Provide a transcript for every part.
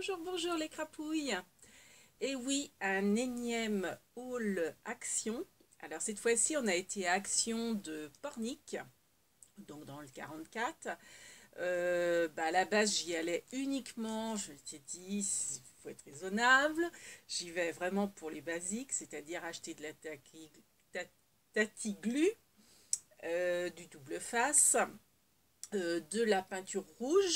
Bonjour, bonjour les crapouilles. Et oui, un énième haul Action. Alors cette fois-ci, on a été à Action de Pornic, donc dans le 44. À la base, j'y allais uniquement, je t'ai dit, il faut être raisonnable. J'y vais vraiment pour les basiques, c'est-à-dire acheter de la tatiglu, du double face, de la peinture rouge,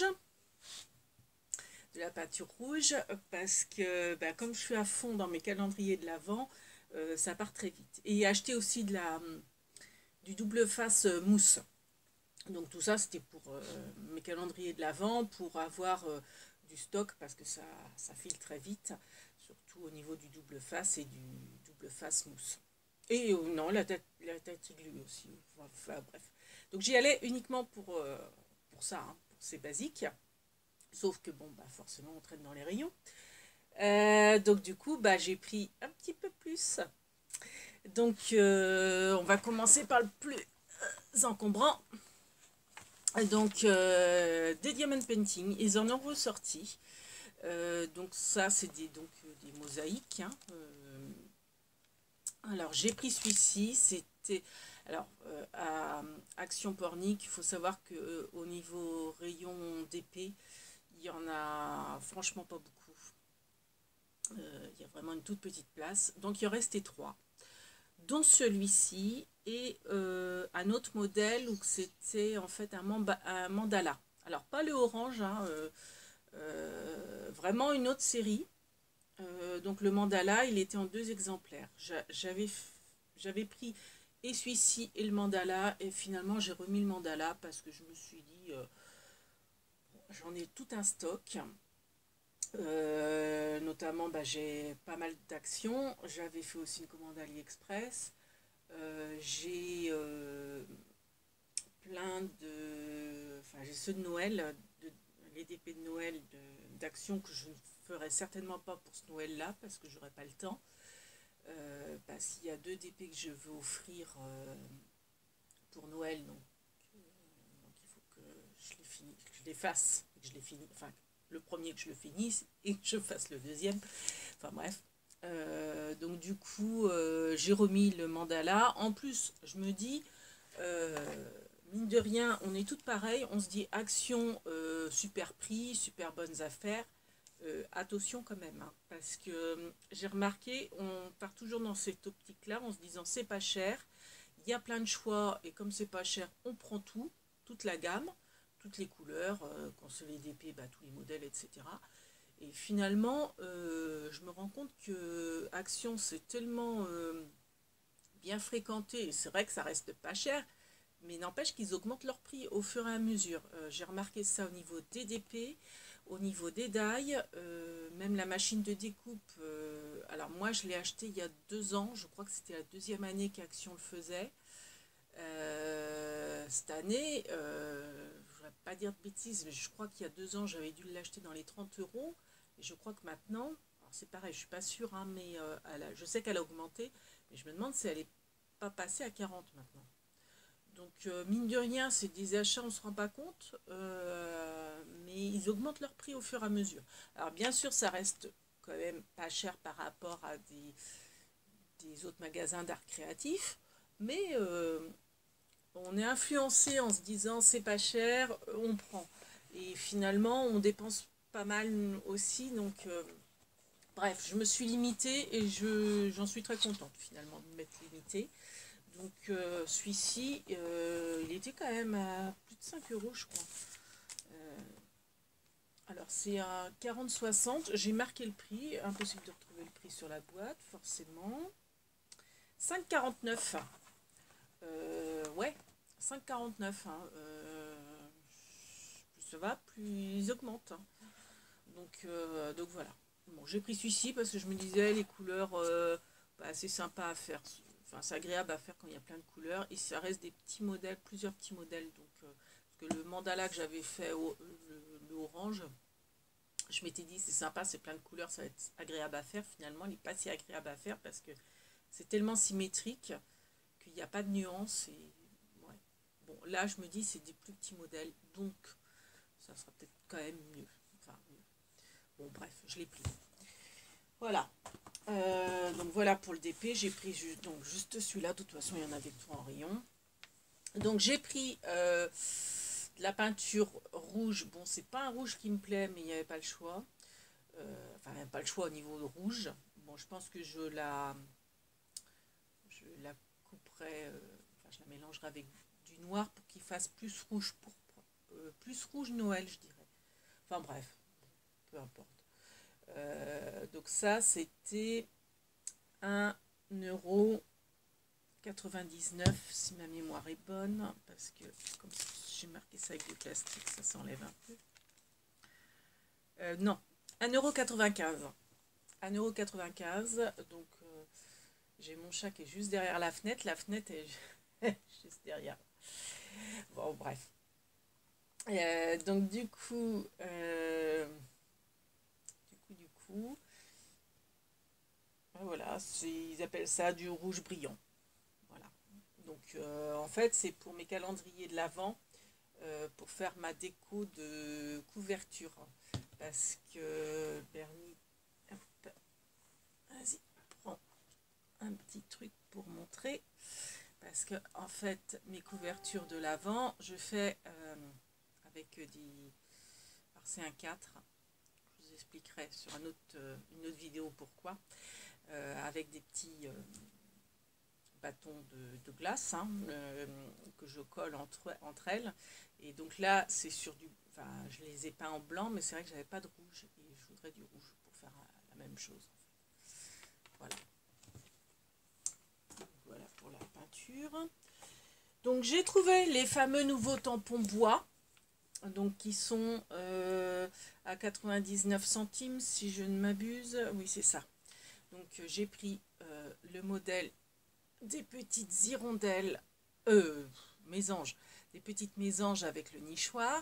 parce que comme je suis à fond dans mes calendriers de l'Avent, ça part très vite. Et acheter aussi du double face mousse. Donc tout ça, c'était pour mes calendriers de l'Avent, pour avoir du stock, parce que ça file très vite, surtout au niveau du double face et du double face mousse. Et non, la tête glue aussi. Enfin, bref. Donc j'y allais uniquement pour ça, hein, pour ces basiques. Sauf que bon, forcément, on traîne dans les rayons. Donc du coup, j'ai pris un petit peu plus. Donc on va commencer par le plus encombrant. Donc des diamond painting, ils en ont ressorti. Donc ça, c'est des mosaïques, hein. Alors j'ai pris celui-ci, c'était à Action Pornic. Il faut savoir que au niveau rayon d'épée, il y en a franchement pas beaucoup. Il y a vraiment une toute petite place. Donc il en restait trois, dont celui-ci et un autre modèle où c'était en fait un mandala. Alors pas le orange, hein, vraiment une autre série. Donc le mandala, il était en deux exemplaires. J'avais pris et celui-ci et le mandala, et finalement j'ai remis le mandala parce que je me suis dit, j'en ai tout un stock. Notamment, j'ai pas mal d'actions. J'avais fait aussi une commande AliExpress. J'ai plein de... Enfin, j'ai ceux de Noël, les DP de Noël d'actions que je ne ferai certainement pas pour ce Noël-là parce que j'aurai pas le temps. Parce qu'il y a deux DP que je veux offrir pour Noël, donc il faut que je les fasse, que je les finisse, enfin le premier que je le finisse et que je fasse le deuxième. Enfin bref. Donc du coup, j'ai remis le mandala. En plus, je me dis, mine de rien, on est toutes pareilles. On se dit Action, super prix, super bonnes affaires. Attention quand même, hein, parce que j'ai remarqué, on part toujours dans cette optique-là en se disant c'est pas cher, il y a plein de choix et comme c'est pas cher, on prend tout, toute la gamme, toutes les couleurs, qu'on se les DP, tous les modèles, etc. Et finalement, je me rends compte que Action, c'est tellement bien fréquenté, et c'est vrai que ça reste pas cher, mais n'empêche qu'ils augmentent leur prix au fur et à mesure. J'ai remarqué ça au niveau des DP, au niveau des die, même la machine de découpe. Alors moi, je l'ai acheté il y a 2 ans, je crois que c'était la deuxième année qu'Action le faisait. Cette année, je ne voudrais pas dire de bêtises, mais je crois qu'il y a 2 ans, j'avais dû l'acheter dans les 30 euros. Et je crois que maintenant, alors c'est pareil, je ne suis pas sûre, hein, mais je sais qu'elle a augmenté, mais je me demande si elle n'est pas passée à 40 maintenant. Donc, mine de rien, c'est des achats, on ne se rend pas compte, mais ils augmentent leur prix au fur et à mesure. Alors, bien sûr, ça reste quand même pas cher par rapport à des autres magasins d'art créatif, mais on est influencé en se disant c'est pas cher, on prend. Et finalement, on dépense pas mal aussi, donc bref, je me suis limitée et j'en suis très contente finalement de m'être limitée. Donc celui-ci, il était quand même à plus de 5 euros, je crois. Euh, alors c'est un 40-60. J'ai marqué le prix. Impossible de retrouver le prix sur la boîte, forcément. 5,49. Ouais, 5,49. Hein. Plus ça va, plus ils augmentent, hein. Donc voilà. Bon, j'ai pris celui-ci parce que je me disais les couleurs, c'est sympa à faire. Enfin, c'est agréable à faire quand il y a plein de couleurs. Et ça reste des petits modèles, plusieurs petits modèles. Donc, parce que le mandala que j'avais fait, le orange, je m'étais dit c'est sympa, c'est plein de couleurs, ça va être agréable à faire. Finalement, il n'est pas si agréable à faire parce que c'est tellement symétrique qu'il n'y a pas de nuance. Et ouais. Bon, là, je me dis c'est des plus petits modèles. Donc, ça sera peut-être quand même mieux. Enfin, mieux. Bon, bref, je l'ai pris. Voilà. Donc voilà pour le DP, j'ai pris donc juste celui-là, de toute façon il y en avait tout en rayon. Donc j'ai pris de la peinture rouge, bon c'est pas un rouge qui me plaît mais il n'y avait pas le choix. Enfin il n'y a pas le choix au niveau de rouge. Bon je pense que je la couperai, enfin je la mélangerai avec du noir pour qu'il fasse plus rouge pourpre, plus rouge Noël je dirais. Enfin bref, peu importe. Donc ça c'était 1,99 € si ma mémoire est bonne, parce que comme j'ai marqué ça avec du plastique, ça s'enlève un peu. Non, 1,95 €. 1,95 €. Donc j'ai mon chat qui est juste derrière la fenêtre. La fenêtre est juste derrière. Bon, bref. Donc du coup, voilà, ils appellent ça du rouge brillant. Voilà. Donc en fait, c'est pour mes calendriers de l'Avent, pour faire ma déco de couverture. Parce que Bernie, hop, vas-y, prends un petit truc pour montrer. Parce que en fait, mes couvertures de l'Avent, je fais avec des... Alors c'est un 4. Je vous expliquerai sur une autre vidéo pourquoi. Avec des petits bâtons de glace, hein, que je colle entre elles. Et donc là, c'est sur du... Enfin, je les ai peints en blanc, mais c'est vrai que j'avais pas de rouge. Et je voudrais du rouge pour faire la même chose. Voilà. Voilà pour la peinture. Donc j'ai trouvé les fameux nouveaux tampons bois. Donc qui sont à 99 centimes si je ne m'abuse. Oui, c'est ça. Donc j'ai pris le modèle des petites hirondelles, mésanges, des petites mésanges avec le nichoir.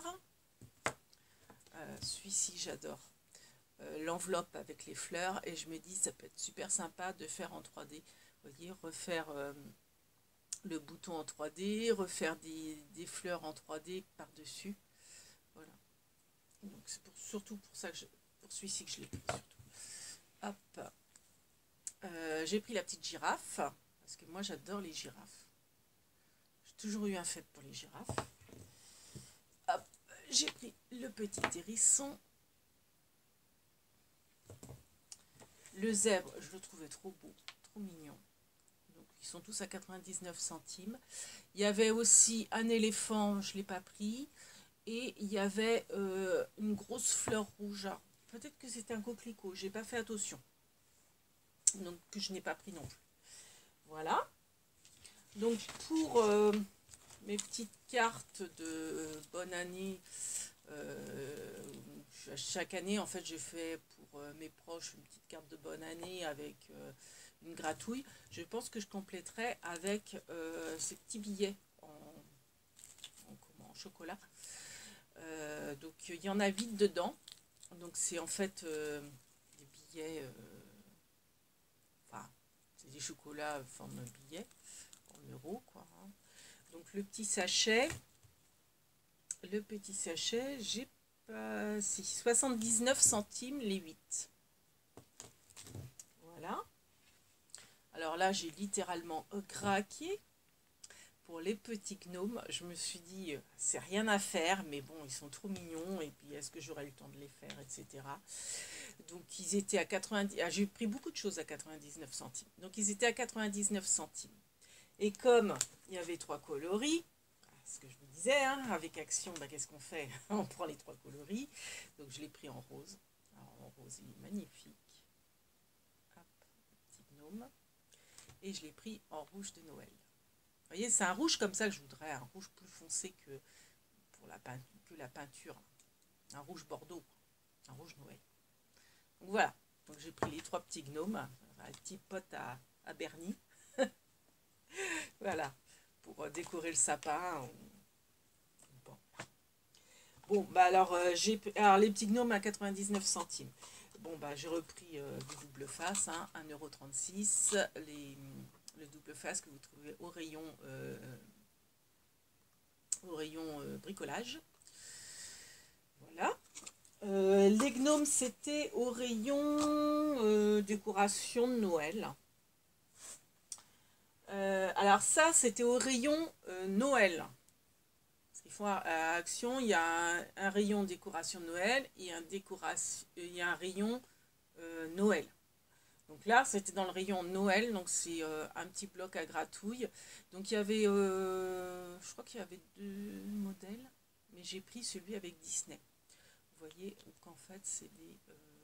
Celui-ci j'adore. L'enveloppe avec les fleurs, et je me dis ça peut être super sympa de faire en 3D. Vous voyez, refaire le bouton en 3D, refaire des fleurs en 3D par-dessus. Voilà. Donc c'est surtout pour ça que pour celui-ci que je l'ai pris surtout. Hop. J'ai pris la petite girafe, parce que moi j'adore les girafes. J'ai toujours eu un fait pour les girafes. Hop, j'ai pris le petit hérisson. Le zèbre, je le trouvais trop beau, trop mignon. Donc ils sont tous à 99 centimes. Il y avait aussi un éléphant, je ne l'ai pas pris. Et il y avait une grosse fleur rouge. Peut-être que c'était un coquelicot, j'ai pas fait attention. Donc que je n'ai pas pris non plus. Voilà. Donc pour mes petites cartes de bonne année, chaque année en fait je fais pour mes proches une petite carte de bonne année avec une gratouille. Je pense que je compléterai avec ces petits billets en chocolat. Donc il y en a 8 dedans. Donc c'est en fait des billets, enfin c'est des chocolats forme billet en euros quoi. Hein. Donc le petit sachet, j'ai pas, si 79 centimes les 8. Voilà. Alors là j'ai littéralement craqué. Pour les petits gnomes, je me suis dit, c'est rien à faire, mais bon, ils sont trop mignons, et puis est-ce que j'aurai le temps de les faire, etc. Donc ils étaient à 90, j'ai pris beaucoup de choses à 99 centimes. Donc ils étaient à 99 centimes. Et comme il y avait 3 coloris, ce que je vous disais, hein, avec Action, bah, qu'est-ce qu'on fait? On prend les 3 coloris. Donc je l'ai pris en rose. Alors en rose, il est magnifique. Hop, petit gnome. Et je l'ai pris en rouge de Noël. Vous voyez, c'est un rouge comme ça que je voudrais, un rouge plus foncé que pour la peinture, un rouge bordeaux, un rouge Noël. Donc voilà, donc j'ai pris les 3 petits gnomes, un petit pote à Bernie, voilà, pour décorer le sapin. Bon, bah alors, les petits gnomes à 99 centimes. Bon, bah j'ai repris du double face, hein, 1,36 €, le double face que vous trouvez au rayon bricolage. Voilà. Les gnomes, c'était au rayon décoration de Noël. Alors ça, c'était au rayon Noël. Parce qu'ils font à Action, il y a un rayon décoration de Noël et il y a un rayon Noël. Donc là, c'était dans le rayon Noël, donc c'est un petit bloc à gratouille. Donc il y avait, je crois qu'il y avait deux modèles, mais j'ai pris celui avec Disney. Vous voyez, donc en fait, c'est des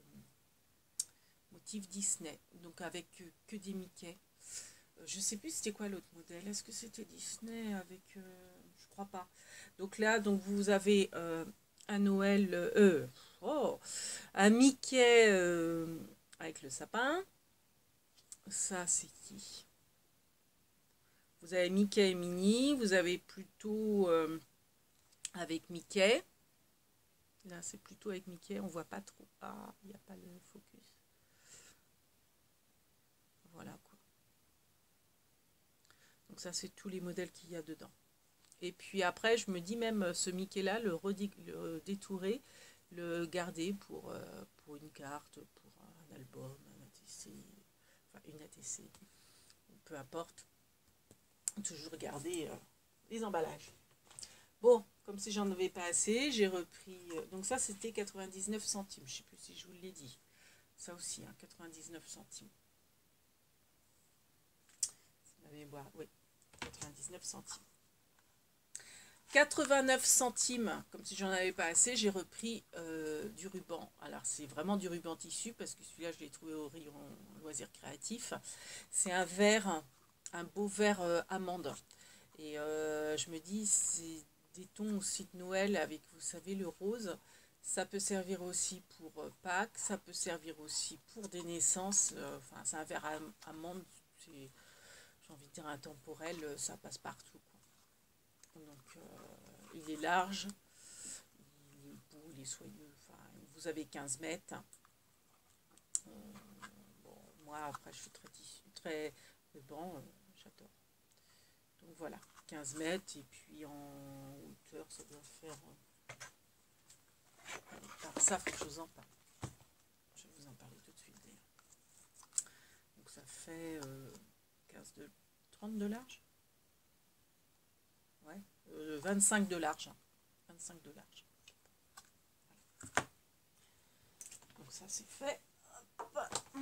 motifs Disney, donc avec que des Mickey. Je sais plus c'était quoi l'autre modèle. Est-ce que c'était Disney avec... je crois pas. Donc là, donc vous avez un Noël... un Mickey avec le sapin. Ça, c'est qui? Vous avez Mickey et Minnie. Vous avez plutôt avec Mickey. Là, c'est plutôt avec Mickey. On voit pas trop. Ah, il n'y a pas le focus. Voilà quoi. Donc ça, c'est tous les modèles qu'il y a dedans. Et puis après, je me dis même ce Mickey-là, le détourer, le garder pour une carte, pour un album, un ATC, enfin une ATC, peu importe. Toujours garder les emballages. Bon, comme si j'en avais pas assez, j'ai repris... donc ça, c'était 99 centimes. Je sais plus si je vous l'ai dit. Ça aussi, hein, 99 centimes. Oui, 99 centimes. 89 centimes, comme si j'en avais pas assez, j'ai repris du ruban. Alors c'est vraiment du ruban tissu parce que celui-là je l'ai trouvé au rayon loisirs créatifs. C'est un vert, un beau vert amande. Et je me dis, c'est des tons aussi de Noël avec, vous savez, le rose. Ça peut servir aussi pour Pâques, ça peut servir aussi pour des naissances. Enfin, c'est un vert amande, j'ai envie de dire intemporel, ça passe partout, quoi. Donc il est large, il est beau, il est soyeux. Enfin, vous avez 15 mètres. Bon, moi, après, je suis très ruban, j'adore. Donc voilà, 15 mètres. Et puis en hauteur, ça doit faire... alors ça, il faut que je vous en parle. Je vais vous en parler tout de suite, d'ailleurs. Donc ça fait 30 de large. Ouais, 25 de large. 25 de large. Voilà. Donc ça c'est fait. Hop.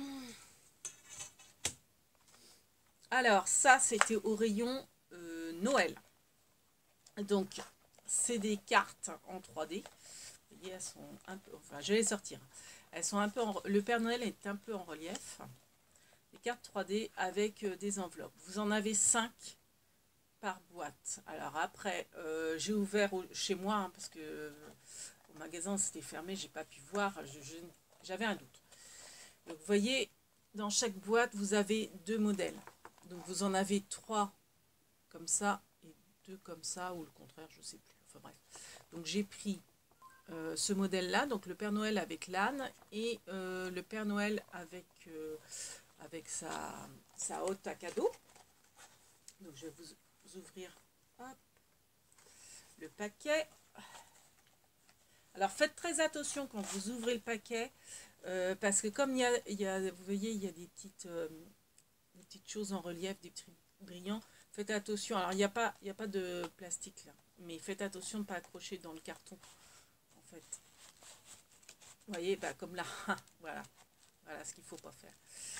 Alors ça c'était au rayon Noël. Donc c'est des cartes en 3D. Vous voyez, elles sont un peu... Enfin, je vais les sortir. Elles sont un peu le Père Noël est un peu en relief. Des cartes 3D avec des enveloppes. Vous en avez 5 par boîte. Alors après, j'ai ouvert chez moi, hein, parce que au magasin c'était fermé, j'ai pas pu voir, j'avais un doute. Donc vous voyez, dans chaque boîte, vous avez 2 modèles. Donc vous en avez 3 comme ça et 2 comme ça, ou le contraire, je sais plus. Enfin bref. Donc j'ai pris ce modèle-là, donc le Père Noël avec l'âne et le Père Noël avec sa hotte à cadeau. Donc je vais vous ouvrir hop, le paquet. Alors faites très attention quand vous ouvrez le paquet, parce que comme vous voyez, il y a des petites choses en relief, des petits brillants. Faites attention. Alors il n'y a pas de plastique là, mais faites attention de ne pas accrocher dans le carton. En fait, vous voyez, bah, comme là, voilà ce qu'il ne faut pas faire.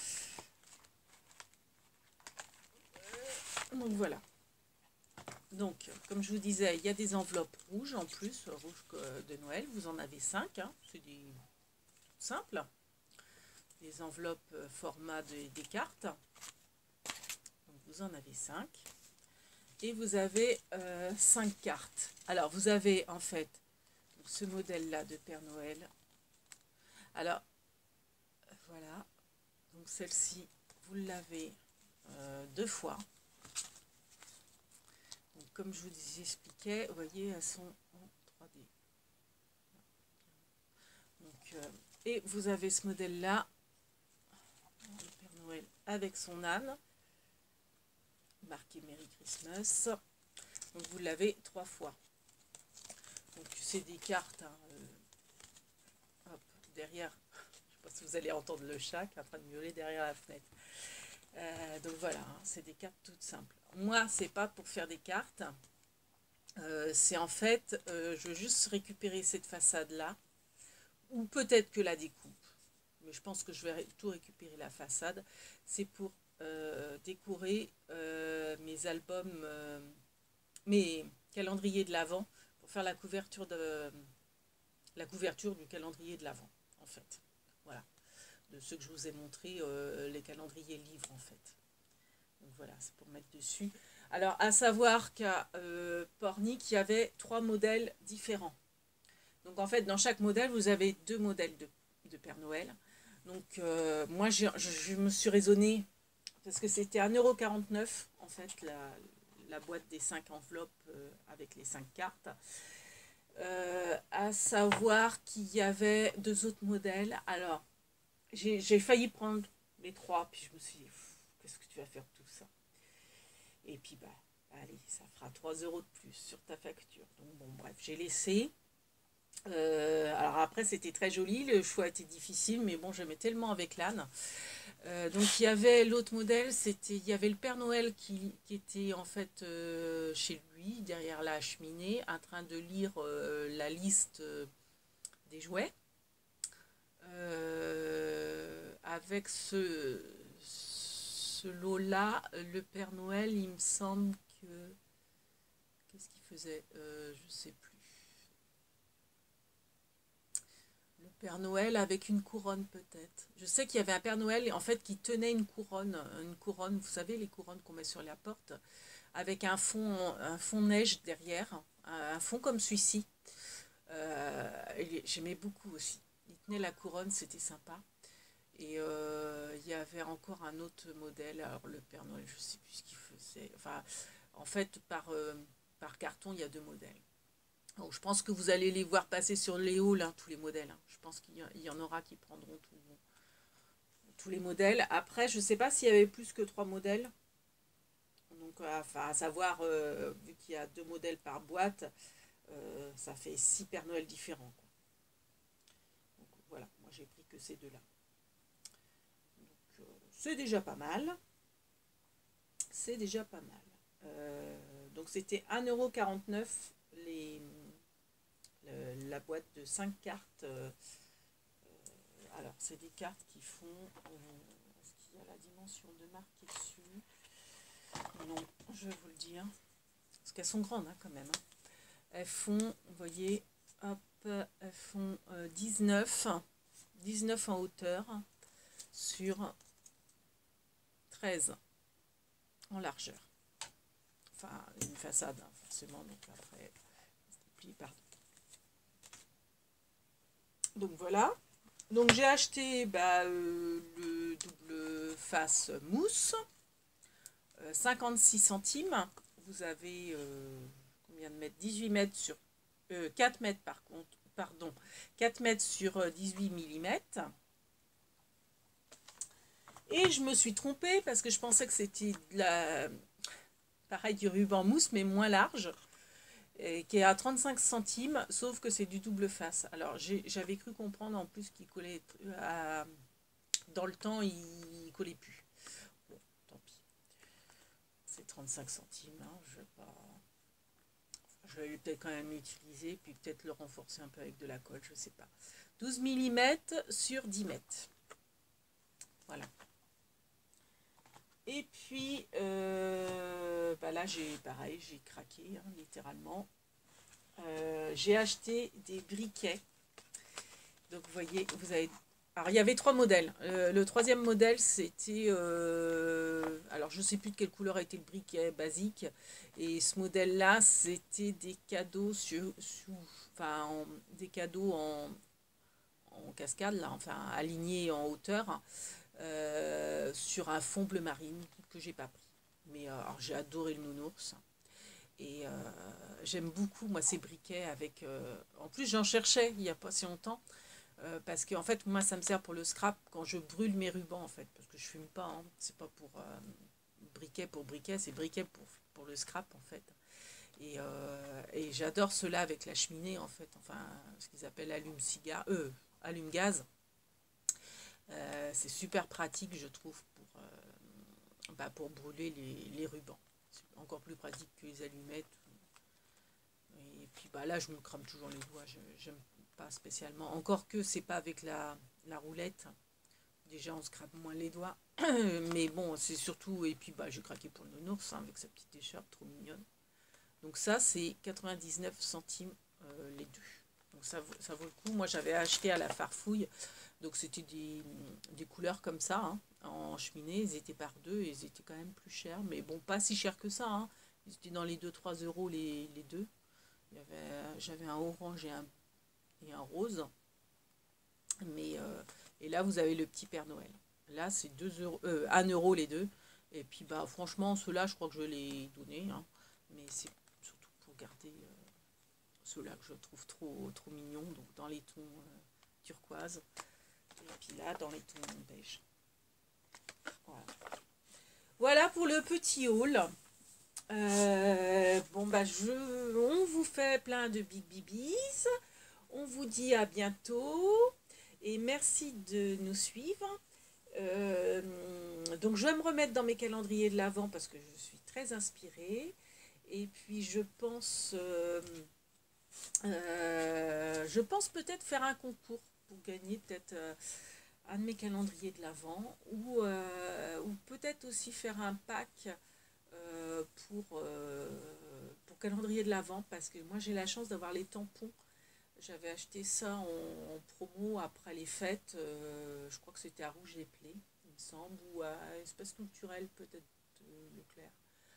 Donc voilà. Donc, comme je vous disais, il y a des enveloppes rouges en plus, rouges de Noël. Vous en avez 5, hein. C'est des simples. Des enveloppes format des cartes. Donc, vous en avez 5. Et vous avez 5 cartes. Alors, vous avez en fait ce modèle-là de Père Noël. Alors, voilà. Donc, celle-ci, vous l'avez 2 fois. Donc, comme je vous expliquais, vous voyez, elles sont en 3D. Donc, et vous avez ce modèle-là, le Père Noël avec son âne, marqué Merry Christmas. Donc, vous l'avez 3 fois. Donc, c'est des cartes, hein, derrière. Je sais pas si vous allez entendre le chat qui est en train de miauler derrière la fenêtre. Donc voilà, hein, c'est des cartes toutes simples. Moi, c'est pas pour faire des cartes. C'est en fait, je veux juste récupérer cette façade-là, ou peut-être que la découpe. Mais je pense que je vais tout récupérer la façade. C'est pour décorer mes albums, mes calendriers de l'Avent, pour faire la couverture du calendrier de l'Avent, en fait. Voilà, de ceux que je vous ai montré, les calendriers livres, en fait. Donc voilà, c'est pour mettre dessus. Alors, à savoir qu'à Pornic, il y avait 3 modèles différents. Donc en fait, dans chaque modèle, vous avez 2 modèles de Père Noël. Donc moi, je me suis raisonnée, parce que c'était 1,49 € en fait, la boîte des 5 enveloppes avec les 5 cartes. À savoir qu'il y avait 2 autres modèles. Alors, j'ai failli prendre les 3, puis je me suis dit, qu'est-ce que tu vas faire de tout ça? Et puis, bah, allez, ça fera 3 € de plus sur ta facture. Donc bon, bref, j'ai laissé. Alors après, c'était très joli, le choix était difficile, mais bon, j'aimais tellement avec l'âne. Donc il y avait l'autre modèle, il y avait le Père Noël qui était en fait chez lui, derrière la cheminée, en train de lire la liste des jouets. Avec ce lot-là, le Père Noël, il me semble que... Qu'est-ce qu'il faisait? Je sais plus. Le Père Noël avec une couronne peut-être. Je sais qu'il y avait un Père Noël en fait qui tenait une couronne, vous savez les couronnes qu'on met sur la porte, avec un fond neige derrière, un fond comme celui-ci. J'aimais beaucoup aussi. Il tenait la couronne, c'était sympa. Et il y avait encore un autre modèle. Alors le Père Noël, je ne sais plus ce qu'il faisait. Enfin, en fait, par carton, il y a 2 modèles. Donc, je pense que vous allez les voir passer sur les halls, hein, tous les modèles. Hein. Je pense qu'il y en aura qui prendront tous les modèles. Après, je ne sais pas s'il y avait plus que 3 modèles. Donc, enfin, à savoir, vu qu'il y a 2 modèles par boîte, ça fait 6 Père Noël différents, quoi. Donc voilà, moi j'ai pris que ces 2-là. Donc c'est déjà pas mal. C'est déjà pas mal. Donc c'était 1,49 € la boîte de 5 cartes. Alors, c'est des cartes qui font... Est-ce qu'il y a la dimension de marquée dessus? Non, je vais vous le dire. Parce qu'elles sont grandes, hein, quand même. Hein. Elles font, vous voyez, hop, elles font 19 en hauteur sur 13 en largeur. Enfin, une façade, hein, forcément. Donc après, plie par... Donc voilà. Donc j'ai acheté le double face mousse, 56 centimes. Vous avez combien de mètres? 18 mètres sur 4 mètres par contre, pardon, 4 mètres sur 18 mm. Et je me suis trompée parce que je pensais que c'était pareil du ruban mousse mais moins large. Qui est à 35 centimes, sauf que c'est du double face. Alors j'avais cru comprendre en plus qu'il collait dans le temps, il collait plus. Bon, tant pis. C'est 35 centimes, hein, je vais peut-être quand même l'utiliser, puis peut-être le renforcer un peu avec de la colle, je sais pas. 12 mm sur 10 mètres. Voilà. Et puis, là, pareil, j'ai craqué, hein, littéralement. J'ai acheté des briquets. Donc, vous voyez, alors, il y avait 3 modèles. Le 3e modèle, c'était... alors, je ne sais plus de quelle couleur était le briquet basique. Et ce modèle-là, c'était des cadeaux des cadeaux en cascade, là, enfin, alignés en hauteur. Sur un fond bleu marine que j'ai pas pris. Mais j'ai adoré le nounours. Et j'aime beaucoup, moi, ces briquets avec... en plus, j'en cherchais il n'y a pas si longtemps. Parce que, en fait, moi, ça me sert pour le scrap quand je brûle mes rubans, en fait. Parce que je fume pas. Hein. C'est pas pour briquet, c'est briquet pour le scrap, en fait. Et j'adore cela avec la cheminée, en fait. Enfin, ce qu'ils appellent allume-cigare. allume-gaz. C'est super pratique, je trouve, pour brûler les rubans. C'est encore plus pratique que les allumettes. Et puis là, je me crame toujours les doigts. J'aime pas spécialement. Encore que c'est pas avec la roulette. Déjà, on se crame moins les doigts. Mais bon, c'est surtout... Et puis, j'ai craqué pour le nounours, hein, avec sa petite écharpe trop mignonne. Donc ça, c'est 99 centimes les deux. Donc ça vaut le coup. Moi, j'avais acheté à la Farfouille. Donc c'était des couleurs comme ça, hein, en cheminée. Ils étaient par deux et ils étaient quand même plus chers. Mais bon, pas si cher que ça, hein. Ils étaient dans les 2-3 euros les deux. J'avais un orange et un rose. Mais, et là, vous avez le petit Père Noël. Là, c'est 1 euro les deux. Et puis, franchement, ceux-là, je crois que je les ai donnés, hein. Mais c'est surtout pour garder ceux-là que je trouve trop mignons. Donc, dans les tons turquoise. Et puis là, dans les tons beige. Voilà. Voilà pour le petit haul. On vous fait plein de big bibis. On vous dit à bientôt. Et merci de nous suivre. Donc je vais me remettre dans mes calendriers de l'Avent parce que je suis très inspirée. Et puis je pense peut-être faire un concours pour gagner peut-être un de mes calendriers de l'Avent ou peut-être aussi faire un pack pour calendrier de l'Avent parce que moi j'ai la chance d'avoir les tampons. J'avais acheté ça en promo après les fêtes. Je crois que c'était à Rouge les Plaies, il me semble, ou à Espace Culturel, peut-être Leclerc.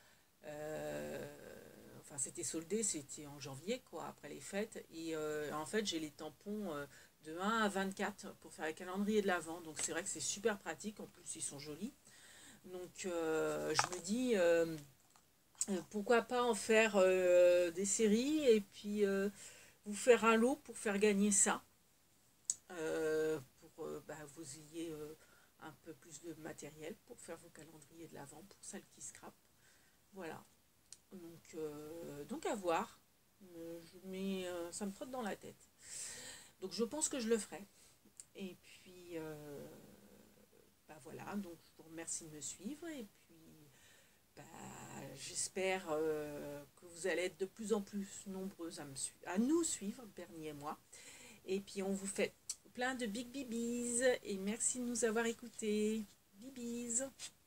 Enfin, c'était soldé, c'était en janvier, quoi, après les fêtes. Et en fait, j'ai les tampons de 1 à 24 pour faire les calendriers de l'Avent. Donc, c'est vrai que c'est super pratique. En plus, ils sont jolis. Donc, je me dis, pourquoi pas en faire des séries et puis vous faire un lot pour faire gagner ça. Pour vous ayez un peu plus de matériel pour faire vos calendriers de l'Avent pour celles qui scrapent. Voilà. Donc à voir. Ça me trotte dans la tête. Donc je pense que je le ferai. Et puis voilà. Donc je vous remercie de me suivre. Et puis j'espère que vous allez être de plus en plus nombreux à nous suivre, Bernie et moi. Et puis on vous fait plein de big bibis et merci de nous avoir écoutés. Bibis.